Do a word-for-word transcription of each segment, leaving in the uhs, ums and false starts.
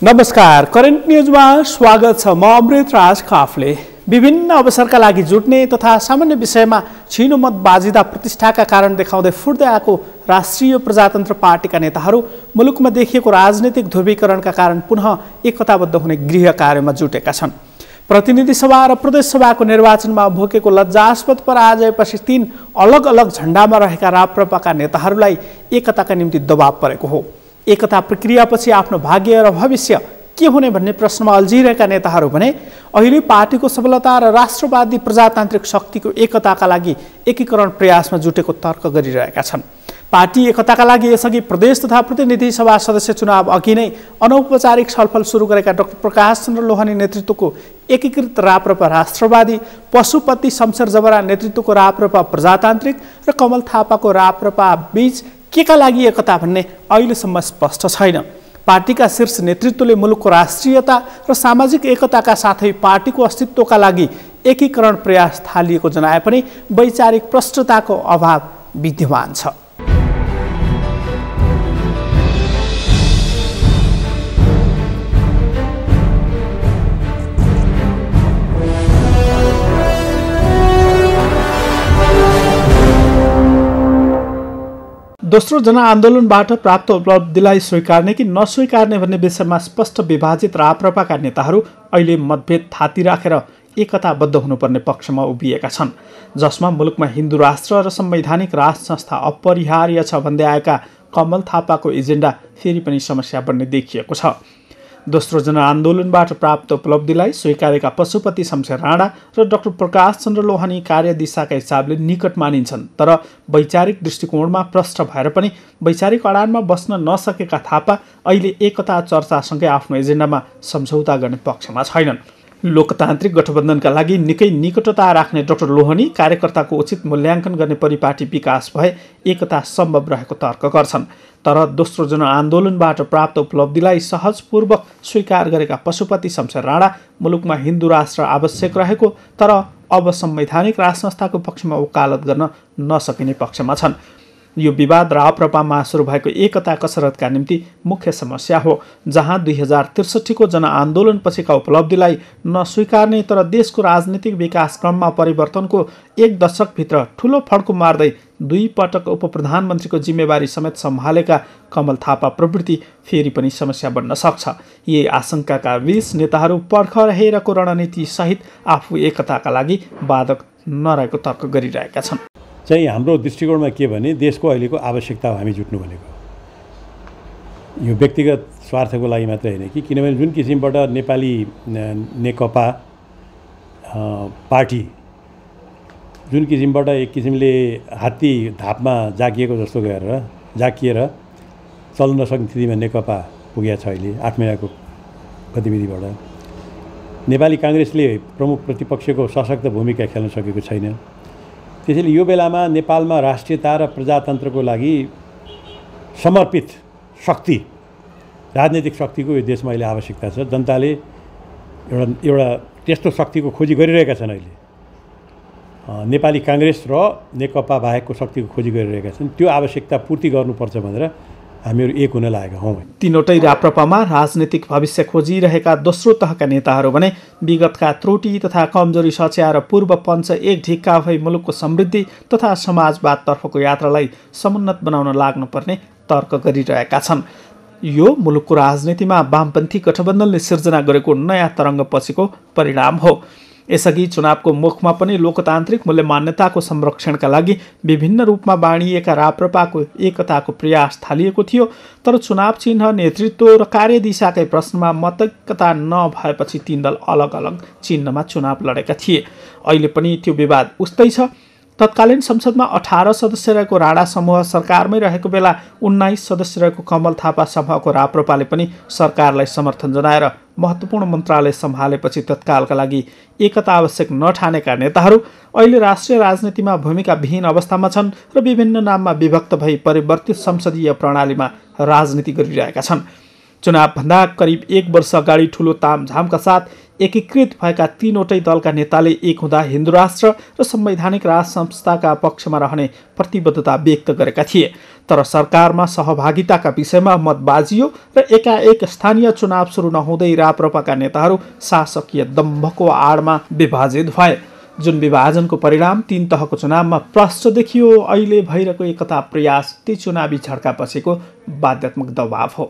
नमस्कार, करेन्ट न्युजमा स्वागत छ। म अमृत राज काफले। विभिन्न अवसरका लागि जुट्ने तथा सामान्य विषयमा छिनो मत बाजिदा प्रतिष्ठाका कारण देखाउँदै फुट्दै आएको राष्ट्रिय प्रजातन्त्र पार्टीका नेताहरू मुलुकमा देखिएको राजनीतिक ध्रुवीकरणका कारण पुनः एकताबद्ध हुने गृह कार्यमा जुटेका छन्। प्रतिनिधि सभा र प्रदेश सभाको निर्वाचनमा भोगेको लज्जास्पद पराजयपछि तीन अलग अलग झण्डामा रहेका राप्रपाका नेताहरूलाई एकताका निम्ति दबाव परेको हो। एकता प्रक्रियापछि आफ्नो भाग्य र भविष्य के हुने भन्ने प्रश्नमा अल्झिरहेका नेताहरू भने अहिले पार्टीको सफलता र राष्ट्रवादी प्रजातान्त्रिक शक्तिको एकताका लागि एकीकरण प्रयासमा जुटेको तर्क गरिरहेका छन्। पार्टी एकताका लागि यसअघि प्रदेश तथा प्रतिनिधि सभा सदस्य चुनाव अघि नै अनौपचारिक छलफल सुरु गरेका डाक्टर प्रकाश चन्द्र लोहानी नेतृत्वको एकीकृत राप्रपा राष्ट्रवादी, पशुपति शमशेर जबरा नेतृत्वको राप्रपा प्रजातान्त्रिक र कमल थापाको राप्रपा बीच के का लागि एकता भन्ने अहिलेसम्म स्पष्ट छैन। पार्टीका शीर्ष नेतृत्वले मुलुकको राष्ट्रियता र सामाजिक एकताका साथै पार्टीको अस्तित्वका लागि एकीकरण प्रयास थालिएको जनाए पनि वैचारिक प्रष्टताको अभाव विद्यमान छ। दोस्रो जनआन्दोलनबाट प्राप्त उपलब्धिलाई स्वीकार्ने कि नस्वीकार्ने भन्ने विषयमा स्पष्ट विभाजित राप्रपाका नेताहरू अहिले मतभेद थाती राखेर एकताबद्ध हुनुपर्ने पक्षमा उभिएका छन्, जसमा मुलुकमा हिन्दू राष्ट्र र संवैधानिक राष्ट्र संस्था अपरिहार्य छ भन्दै आएका कमल थापाको एजेन्डा फेरि पनि समस्या बन्ने देखिएको छ। दोस्रो जनआन्दोलनबाट प्राप्त उपलब्धिलाई स्वीकारेका पशुपति शमशेर राणा र डाक्टर प्रकाश चन्द्र लोहानी कार्यदिशाका हिसाबले निकट मानिन्छन्, तर वैचारिक दृष्टिकोणमा प्रष्ट भएर पनि वैचारिक अडानमा बस्न नसकेका थापा अहिले एकता चर्चासँगै आफ्नो एजेन्डामा सम्झौता गर्ने पक्षमा छैनन्। लोकतान्त्रिक गठबन्धनका लागि निकै निकटता राख्ने डाक्टर लोहानी कार्यकर्ताको उचित मूल्याङ्कन गर्ने परिपाटी विकास भए एकता सम्भव रहेको तर्क गर्छन्, तर दोस्रो जनआन्दोलनबाट प्राप्त उपलब्धिलाई सहजपूर्वक स्वीकार गरेका पशुपति शमशेर राणा मुलुकमा हिन्दू राष्ट्र आवश्यक रहेको तर अब संवैधानिक राष्ट्र संस्थाको पक्षमा वकालत गर्न नसकिने पक्षमा छन्। यो विवाद राप्रपामा सुरु भएको एकता कसरतका निम्ति मुख्य समस्या हो, जहाँ दुई हजार त्रिसठीको जनआन्दोलन पछिका उपलब्धिलाई नस्वीकार्ने तर देशको राजनीतिक विकास क्रममा परिवर्तनको एक दशकभित्र ठूलो फड्को मार्दै दुई पटक उप प्रधानमन्त्रीको जिम्मेवारी समेत सम्हालेका कमल थापा प्रवृत्ति फेरि पनि समस्या बन्न सक्छ। यी आशंकाका बीच नेताहरू पर्ख रहेको रणनीति सहित आफू एकताका लागि बाधक नरहेको तर्क गरिरहेका छन्। चाहिँ हाम्रो दृष्टिकोणमा के भने देशको अहिलेको आवश्यकता हो हामी जुट्नु भनेको। यो व्यक्तिगत स्वार्थको लागि मात्रै होइन कि, किनभने जुन किसिमबाट नेपाली नेकपा पार्टी जुन किसिमबाट एक किसिमले हात्ती धापमा जाकिएको जस्तो गरेर जाकिएर चल्न नसक्ने स्थितिमा नेकपा पुगेको छ अहिले आठ महिनाको गतिविधिबाट। नेपाली काङ्ग्रेसले प्रमुख प्रतिपक्षको सशक्त भूमिका खेल्न सकेको छैन। त्यसैले यो बेलामा नेपालमा राष्ट्रियता र प्रजातन्त्रको लागि समर्पित शक्ति, राजनैतिक शक्तिको यो देशमा अहिले आवश्यकता छ। जनताले एउटा एउटा त्यस्तो शक्तिको खोजी गरिरहेका छन्। अहिले नेपाली काङ्ग्रेस र नेकपा बाहेकको शक्तिको खोजी गरिरहेका छन्। त्यो आवश्यकता पूर्ति गर्नुपर्छ भनेर हामीहरू एक हुन लागेका हौँ। तीनवटै राप्रपामा राजनीतिक भविष्य खोजिरहेका दोस्रो तहका नेताहरू भने विगतका त्रुटि तथा कमजोरी सच्याएर पूर्व पञ्च एक ढिक्का भई मुलुकको समृद्धि तथा समाजवादतर्फको यात्रालाई समुन्नत बनाउन लाग्नुपर्ने तर्क गरिरहेका छन्। यो मुलुकको राजनीतिमा वामपन्थी गठबन्धनले सिर्जना गरेको नयाँ तरङ्ग पछिको परिणाम हो। यसअघि चुनावको मुखमा पनि लोकतान्त्रिक मूल्य मान्यताको संरक्षणका लागि विभिन्न रूपमा बाँडिएका राप्रपाको एकताको प्रयास थालिएको थियो, तर चुनाव चिन्ह, नेतृत्व र कार्यदिशाकै प्रश्नमा मतैकता नभएपछि तीन दल अलग अलग चिन्हमा चुनाव लडेका थिए। अहिले पनि त्यो विवाद उस्तै छ। तत्कालीन संसदमा अठारह सदस्य रहेको राणा समूह सरकारमै रहेको बेला उन्नाइस सदस्य रहेको कमल थापा समूहको राप्रपाले पनि सरकारलाई समर्थन जनाएर महत्त्वपूर्ण मन्त्रालय सम्हालेपछि तत्कालका लागि एकता आवश्यक नठानेका नेताहरू अहिले राष्ट्रिय राजनीतिमा भूमिका विहीन अवस्थामा छन् र विभिन्न नाममा विभक्त भई परिवर्तित संसदीय प्रणालीमा राजनीति गरिरहेका छन्। चुनावभन्दा करिब एक वर्ष अगाडि ठूलो तामझामका साथ एकीकृत भएका तीनवटै दलका नेताले एक हुँदा हिन्दू राष्ट्र र संवैधानिक राज संस्थाका पक्षमा रहने प्रतिबद्धता व्यक्त गरेका थिए। तर सरकारमा सहभागिताका विषयमा मत बाजियो र एकाएक स्थानीय चुनाव सुरु नहुँदै राप्रपाका नेताहरू शासकीय दम्भको आडमा विभाजित भए। जुन विभाजनको परिणाम तीन तहको चुनावमा प्रष्ट देखियो। अहिले भइरहेको एकता प्रयास ती चुनावी झड्कापछिको बाध्यात्मक दबाव हो।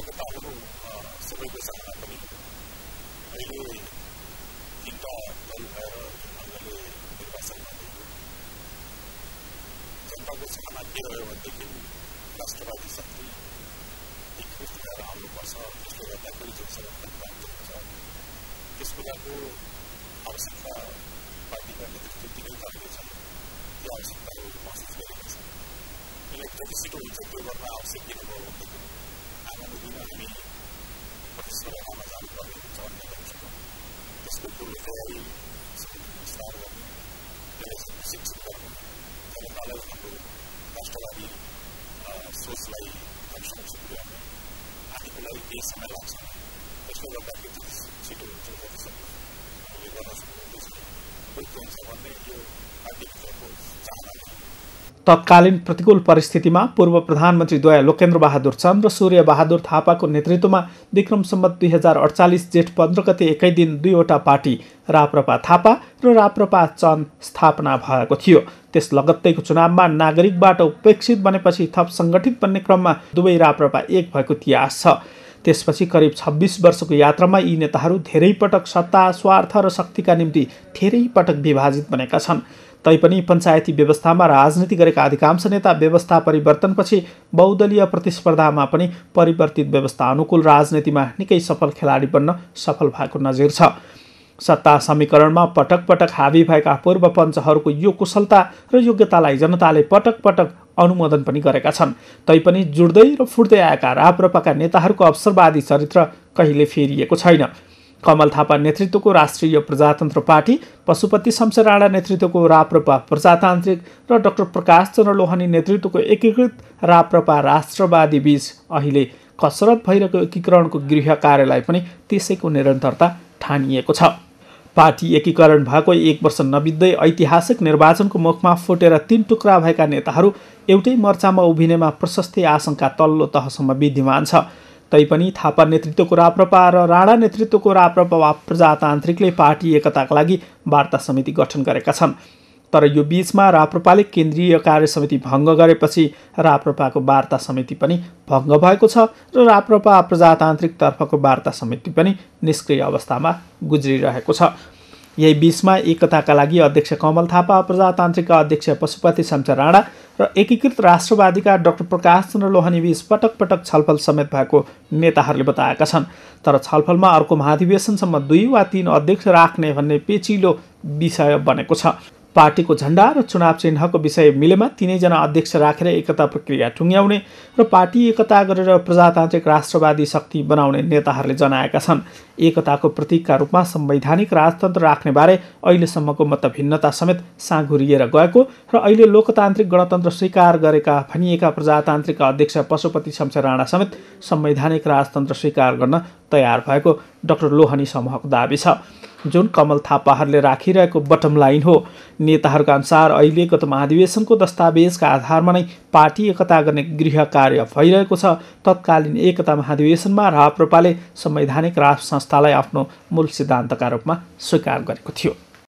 तत्कालीन प्रतिकूल परिस्थितिमा पूर्व प्रधानमन्त्रीद्वय लोकेन्द्र बहादुर चन्द र सूर्य बहादुर थापाको नेतृत्वमा विक्रम सम्वत दुई हजार अडचालिस जेठ पन्ध्र गते एकै दिन दुईवटा पार्टी राप्रपा थापा र राप्रपा चन्द स्थापना भएको थियो। त्यस लगत्तैको चुनावमा नागरिकबाट उपेक्षित बनेपछि थप सङ्गठित बन्ने क्रममा दुवै राप्रपा एक भएको इतिहास छ। त्यसपछि करिब छब्बिस वर्षको यात्रामा यी नेताहरू धेरै पटक सत्ता, स्वार्थ र शक्तिका निम्ति धेरै पटक विभाजित बनेका छन्। तैपनि पञ्चायती व्यवस्थामा राजनीति गरेका अधिकांश नेता व्यवस्था परिवर्तनपछि बहुदलीय प्रतिस्पर्धामा पनि परिवर्तित व्यवस्था अनुकूल राजनीतिमा निकै सफल खेलाडी बन्न सफल भएको नजिर छ। सत्ता समीकरणमा पटक पटक हावी भएका पूर्व पञ्चहरूको यो कुशलता र योग्यतालाई जनताले पटक पटक अनुमोदन पनि गरेका छन्। तैपनि जुड्दै र फुट्दै आएका राप्रपाका नेताहरूको अवसरवादी चरित्र कहिले फेरिएको छैन। कमल थापा नेतृत्वको राष्ट्रिय प्रजातन्त्र पार्टी, पशुपति शमशेर राणा नेतृत्वको राप्रपा प्रजातान्त्रिक र डाक्टर प्रकाश चन्द्र लोहानी नेतृत्वको एकीकृत राप्रपा राष्ट्रवादी बीच अहिले कसरत भइरहेको एकीकरणको गृह कार्यालय पनि त्यसैको निरन्तरता ठानिएको छ। पार्टी एकीकरण भएको एक वर्ष नबित्दै ऐतिहासिक निर्वाचनको मुखमा फुटेर तीन टुक्रा भएका नेताहरू एउटै मोर्चामा उभिनेमा प्रशस्तै आशंका तल्लो तहसम्म विद्यमान छ। तैपनि थापा नेतृत्वको राप्रपा र राणा नेतृत्वको राप्रपा वा प्रजातान्त्रिकले पार्टी एकताका लागि वार्ता समिति गठन गरेका छन्। तर यो बीचमा राप्रपाले केन्द्रीय कार्य समिति भङ्ग गरेपछि राप्रपाको वार्ता समिति पनि भङ्ग भएको छ र राप्रपा प्रजातान्त्रिक तर्फको वार्ता समिति पनि निष्क्रिय अवस्थामा गुज्रिरहेको छ। यही बीचमा एकताका लागि अध्यक्ष कमल थापा, प्रजातान्त्रिकका अध्यक्ष पशुपति शमशेर राणा र एकीकृत राष्ट्रवादीका डाक्टर प्रकाश चन्द्र लोहानी बीच पटक पटक छलफल समेत भएको नेताहरूले बताएका छन्। तर छलफलमा अर्को महाधिवेशनसम्म दुई वा तीन अध्यक्ष राख्ने भन्ने पेचिलो विषय बनेको छ। पार्टीको झण्डा र चुनाव चिन्हको विषय मिलेमा तिनैजना अध्यक्ष राखेर एकता प्रक्रिया टुङ्ग्याउने र पार्टी एकता गरेर प्रजातान्त्रिक राष्ट्रवादी शक्ति बनाउने नेताहरूले जनाएका छन्। एकताको प्रतीकका रूपमा संवैधानिक राजतन्त्र राख्ने बारे अहिलेसम्मको मतभिन्नता समेत साँघुरिएर गएको र अहिले लोकतान्त्रिक गणतन्त्र स्वीकार गरेका भनिएका प्रजातान्त्रिक अध्यक्ष पशुपति शमशेर राणा समेत संवैधानिक राजतन्त्र स्वीकार गर्न तयार भएको डाक्टर लोहानी समूहको दाबी छ, जुन कमल थापाहरूले राखिरहेको बटम लाइन हो। नेताहरूका अनुसार अहिले गत महाधिवेशनको दस्तावेजका आधारमा नै पार्टी एकता गर्ने गृह कार्य भइरहेको छ। तत्कालीन एकता महाधिवेशनमा राप्रपाले संवैधानिक राष्ट्र संस्थालाई आफ्नो मूल सिद्धान्तका रूपमा स्वीकार गरेको थियो।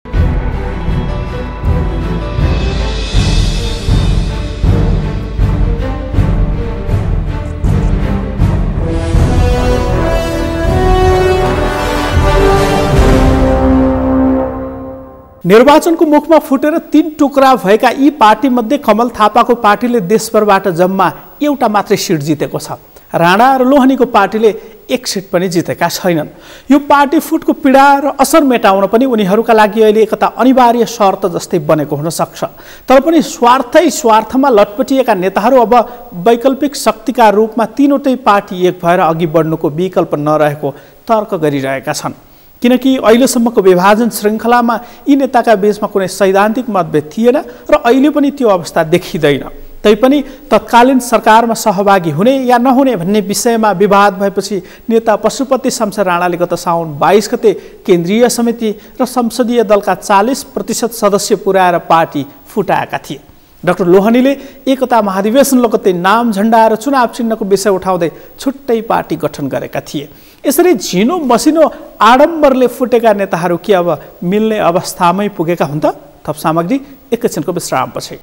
निर्वाचनको मुखमा फुटेर तीन टुक्रा भएका यी पार्टीमध्ये कमल थापाको पार्टीले देशभरबाट जम्मा एउटा मात्रै सिट जितेको छ। राणा र लोहानीको पार्टीले एक सिट पनि जितेका छैनन्। यो पार्टी फुटको पीडा र असर मेटाउन पनि उनीहरूका लागि अहिले एकता अनिवार्य शर्त जस्तै बनेको हुन सक्छ। तर पनि स्वार्थै स्वार्थमा लटपटिएका नेताहरू अब वैकल्पिक शक्तिका रूपमा तीनवटै पार्टी एक भएर अघि बढ्नुको विकल्प नरहेको तर्क गरिरहेका छन्। किनकि अहिलेसम्मको विभाजन श्रृङ्खलामा यी नेताका बीचमा कुनै सैद्धान्तिक मतभेद थिएन र अहिले पनि त्यो अवस्था देखिँदैन। तैपनि तत्कालीन सरकारमा सहभागी हुने या नहुने भन्ने विषयमा विवाद भएपछि नेता पशुपति शमशेर राणाले गत साउन बाइस गते केन्द्रीय समिति र संसदीय दलका चालीस प्रतिशत सदस्य पुर्याएर पार्टी फुटाएका थिए। डाक्टर लोहनीले एकता महाधिवेशन लगत्तै नाम झण्डा र चुनाव चिन्हको विषय उठाउँदै छुट्टै पार्टी गठन गरेका थिए। यसरी झिनो मसिनो आडम्बरले फुटेका नेताहरू के अब मिल्ने अवस्थामै पुगेका हुन् त? थप सामग्री एकैछिनको विश्रामपछि।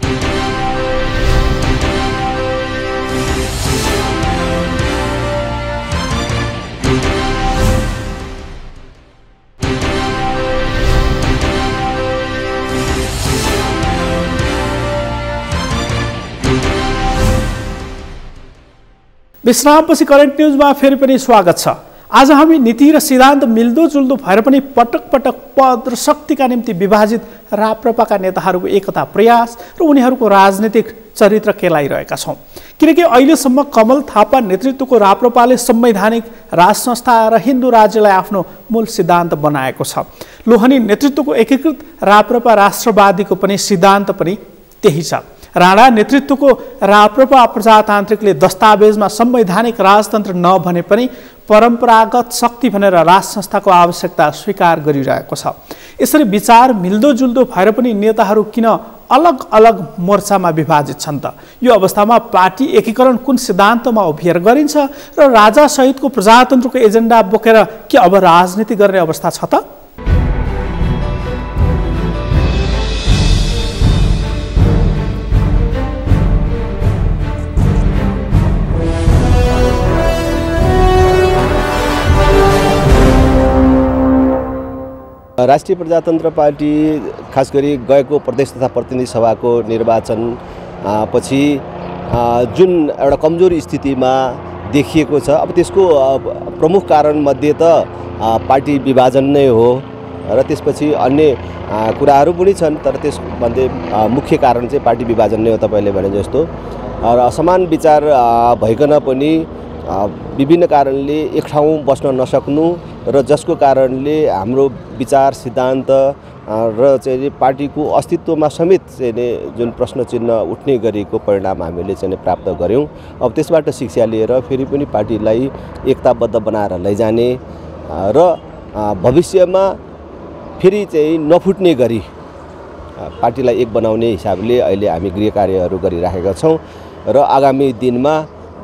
विश्रामपछि करेन्ट न्युजमा फेरि पनि स्वागत छ। आज हामी नीति र सिद्धान्त मिल्दोजुल्दो भएर पनि पटक पटक पद र शक्तिका निम्ति विभाजित राप्रपाका नेताहरूको एकता प्रयास र उनीहरूको राजनीतिक चरित्र केलाइरहेका छौँ। किनकि अहिलेसम्म कमल थापा नेतृत्वको राप्रपाले संवैधानिक राज संस्था र हिन्दू राज्यलाई आफ्नो मूल सिद्धान्त बनाएको छ। लोहनी नेतृत्वको एकीकृत राप्रपा राष्ट्रवादीको पनि सिद्धान्त पनि त्यही छ। राणा नेतृत्वको राप्रपा प्रजातान्त्रिकले दस्तावेजमा संवैधानिक राजतन्त्र नभने पनि परम्परागत शक्ति भनेर राज संस्थाको आवश्यकता स्वीकार गरिरहेको छ। यसरी विचार मिल्दोजुल्दो भएर पनि नेताहरू किन अलग अलग मोर्चामा विभाजित छन् त? यो अवस्थामा पार्टी एकीकरण कुन सिद्धान्तमा उभिएर गरिन्छ र राजा सहितको प्रजातन्त्रको एजेन्डा बोकेर के अब राजनीति गर्ने अवस्था छ त? राष्ट्रिय प्रजातन्त्र पार्टी खास गरी गएको प्रदेश तथा प्रतिनिधि सभाको निर्वाचन पछि जुन एउटा कमजोर स्थितिमा देखिएको छ, अब त्यसको प्रमुख कारण मध्ये त पार्टी विभाजन नै हो र त्यसपछि अन्य कुराहरू पनि छन्, तर त्यसमध्ये मुख्य कारण चाहिँ पार्टी विभाजन नै हो। तपाईले भने जस्तो र असमान विचार भइकन पनि विभिन्न कारणले एक ठाउँ बस्न नसक्नु र जसको कारणले हाम्रो विचार सिद्धान्त र चाहिँ पार्टीको अस्तित्वमा समेत चाहिँ जुन प्रश्न चिन्ह उठ्ने गरेको परिणाम हामीले चाहिँ प्राप्त गऱ्यौँ। अब त्यसबाट शिक्षा लिएर फेरि पनि पार्टीलाई एकताबद्ध बनाएर लैजाने र भविष्यमा फेरि चाहिँ नफुट्ने गरी पार्टीलाई एक बनाउने हिसाबले अहिले हामी गृह कार्यहरू गरिराखेका छौँ र आगामी दिनमा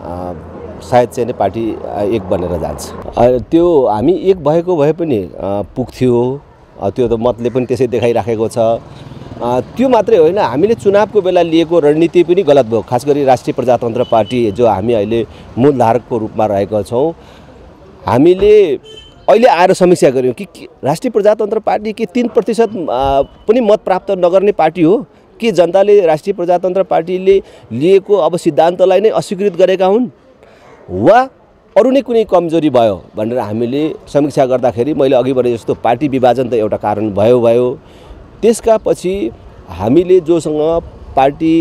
सायद चाहिँ पार्टी एक बनेर जान्छ। त्यो हामी एक भएको भए पनि पुग्थ्यो, त्यो त मतले पनि त्यसै देखाइराखेको छ। त्यो मात्रै होइन, हामीले चुनावको बेला लिएको रणनीति पनि गलत भयो। खास गरी राष्ट्रिय प्रजातन्त्र पार्टी जो हामी अहिले मूलधारकको रूपमा रहेका छौँ, हामीले अहिले आएर समीक्षा गऱ्यौँ कि राष्ट्रिय प्रजातन्त्र पार्टी के तीन प्रतिशत पनि मत प्राप्त नगर्ने पार्टी हो कि जनताले राष्ट्रिय प्रजातन्त्र पार्टीले लिएको अब सिद्धान्तलाई नै अस्वीकृत गरेका हुन् वा अरू नै कुनै कमजोरी भयो भनेर हामीले समीक्षा गर्दाखेरि मैले अघि भने जस्तो पार्टी विभाजन त एउटा कारण भयो भयो त्यसका पछि हामीले जोसँग पार्टी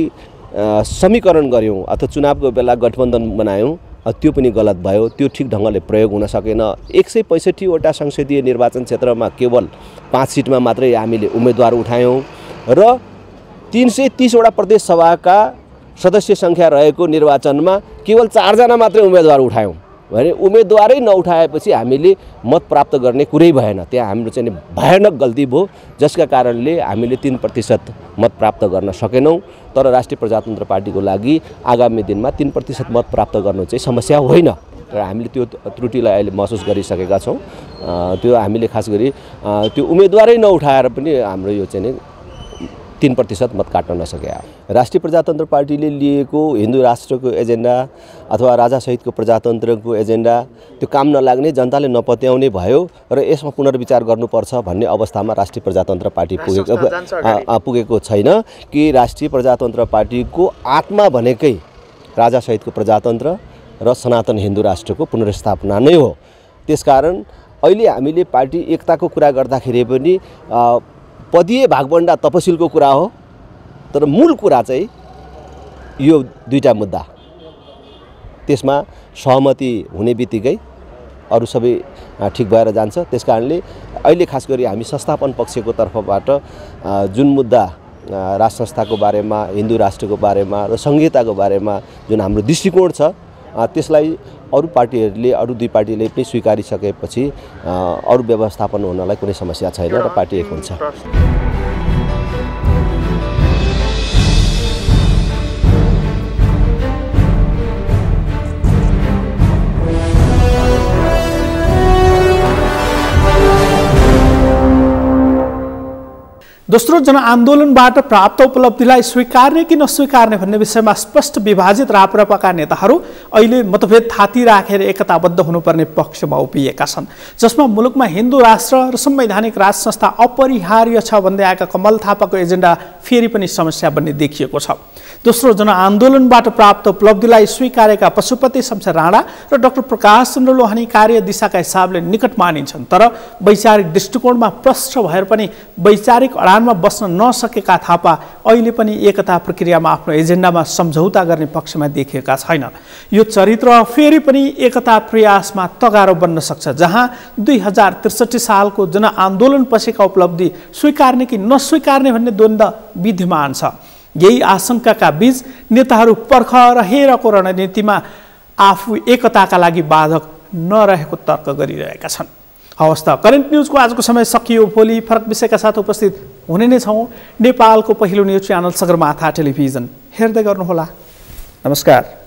समीकरण गऱ्यौँ अथवा चुनावको बेला गठबन्धन बनायौँ, त्यो पनि गलत भयो। त्यो ठिक ढङ्गले प्रयोग हुन सकेन। एक सय पैँसठीवटा संसदीय निर्वाचन क्षेत्रमा केवल पाँच सिटमा मात्रै हामीले उम्मेदवार उठायौँ र तीन सय तीसवटा प्रदेश सभाका सदस्य सङ्ख्या रहेको निर्वाचनमा केवल चारजना मात्रै उम्मेदवार उठायौँ भने उम्मेदवारै नउठाएपछि हामीले मत प्राप्त गर्ने कुरै भएन। त्यहाँ हाम्रो चाहिँ भयानक गल्ती भयो, जसका कारणले हामीले तीन प्रतिशत मत प्राप्त गर्न सकेनौँ। तर राष्ट्रिय प्रजातन्त्र पार्टीको लागि आगामी दिनमा तीन प्रतिशत मत प्राप्त गर्नु चाहिँ समस्या होइन र हामीले त्यो त्रुटिलाई अहिले महसुस गरिसकेका छौँ। त्यो हामीले खास गरी त्यो उम्मेदवारै नउठाएर पनि हाम्रो यो चाहिँ तीन प्रतिशत मत काट्न नसके। राष्ट्रिय प्रजातन्त्र पार्टीले लिएको हिन्दू राष्ट्रको एजेन्डा अथवा राजासहितको प्रजातन्त्रको एजेन्डा त्यो काम नलाग्ने, जनताले नपत्याउने भयो र यसमा पुनर्विचार गर्नुपर्छ भन्ने अवस्थामा राष्ट्रिय प्रजातन्त्र पार्टी पुगेको पुगेको छैन कि राष्ट्रिय प्रजातन्त्र पार्टीको आत्मा भनेकै राजासहितको प्रजातन्त्र र सनातन हिन्दू राष्ट्रको पुनर्स्थापना नै हो। त्यसकारण अहिले हामीले पार्टी एकताको कुरा गर्दाखेरि पनि पदीय भागबण्डा तपसिलको कुरा हो, तर मूल कुरा चाहिँ यो दुईटा मुद्दा, त्यसमा सहमति हुने बित्तिकै अरू सबै ठिक भएर जान्छ। त्यसकारणले अहिले खास गरी हामी संस्थापन पक्षको तर्फबाट जुन मुद्दा राज संस्थाको बारेमा, हिन्दू राष्ट्रको बारेमा र संहिताको बारेमा जुन हाम्रो दृष्टिकोण छ त्यसलाई अरू पार्टीहरूले अरू दुई पार्टीले पनि स्वीकारिसकेपछि अरू व्यवस्थापन हुनलाई कुनै समस्या छैन र पार्टी एक हुन्छ। दोस्रो, जनआन्दोलनबाट प्राप्त उपलब्धिलाई स्वीकार्ने कि नस्वीकार्ने भन्ने विषयमा स्पष्ट विभाजित राप्रपाका नेताहरू अहिले मतभेद थाती राखेर एकताबद्ध हुनुपर्ने पक्षमा उभिएका छन्, जसमा मुलुकमा हिन्दू राष्ट्र र संवैधानिक राज संस्था अपरिहार्य छ भन्दै आएका कमल थापाको एजेन्डा फेरि पनि समस्या बन्ने देखिएको छ। दोस्रो, जनआन्दोलनबाट प्राप्त उपलब्धिलाई स्वीकारेका पशुपति शमशेर राणा र डाक्टर प्रकाश चन्द्र लोहानी कार्य दिशाका हिसाबले निकट मानिन्छन्, तर वैचारिक दृष्टिकोणमा प्रष्ट भएर पनि वैचारिक अडानमा बस्न नसकेका थापा अहिले पनि एकता प्रक्रियामा आफ्नो एजेन्डामा सम्झौता गर्ने पक्षमा देखिएका छैनन्। यो चरित्र फेरि पनि एकता प्रयासमा तगारो बन्न सक्छ, जहाँ दुई हजार त्रिसठी सालको जनआन्दोलन पछिका उपलब्धि स्वीकार्ने कि नस्वीकार्ने भन्ने द्वन्द्व विद्यमान छ। यही आशंकाका बीच नेताहरू पर्ख र हेरको रणनीतिमा आफू एकताका लागि बाधक नरहेको तर्क गरिरहेका छन्। हवस् त, करेन्ट न्युजको आजको समय सकियो। भोलि फरक विषयका साथ उपस्थित हुने नै छौँ। नेपालको पहिलो न्युज च्यानल सगरमाथा टेलिभिजन हेर्दै गर्नुहोला। नमस्कार।